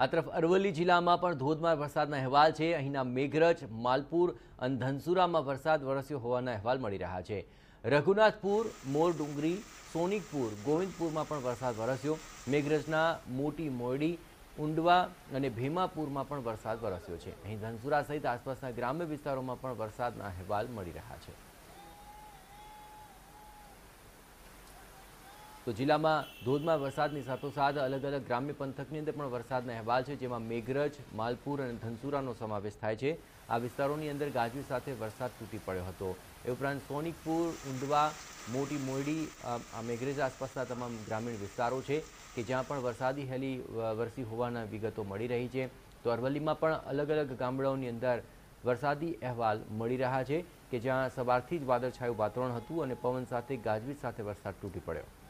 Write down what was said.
આ તરફ અરવલ્લી જિલ્લામાં પણ ધોધમાર વરસાદના અહેવાલ છે। અહીંના મેઘરજ, માલપુર અને ધનસુરામાં વરસાદ વરસ્યો હોવાના અહેવાલ મળી રહ્યા છે। રઘુનાથપુર, મોરડુંગરી, સોનિકપુર, ગોવિંદપુરમાં પણ વરસાદ વરસ્યો। મેઘરજના મોટી મોયડી, ઉંડવા અને ભીમાપુરમાં પણ વરસાદ વરસ્યો છે। અહીં ધનસુરા સહિત આસપાસના ગ્રામ્ય વિસ્તારોમાં પણ વરસાદના અહેવાલ મળી રહ્યા છે। तो जिला में धोधमार वरसादनी साथोसाथ अलग अलग ग्राम्य पंथकनी अंदर पण वरसादना अहेवाल है, जेमां मेघरज, मालपुर और धनसुरानो समावेश थाय छे। आ विस्तारोनी अंदर गाजवीज साथे वरसाद तूटी पड्यो हतो। ए उपरांत सोनिकपुर, उंडवा, मोटी मोयडी, मेघरज आसपासना तमाम ग्रामीण विस्तारों है कि ज्यां पण वरसादी हेली वरसी होवाना विगतो मळी रही है। तो अरवल्लीमां पण अलग अलग गामडाओनी अंदर वरसादी अहेवाल मळी रह्या छे कि ज्यां सवारथी ज वादळछायुं वातावरण हतुं अने पवन साथे गाजवीज साथे वरसाद तूटी पड्यो।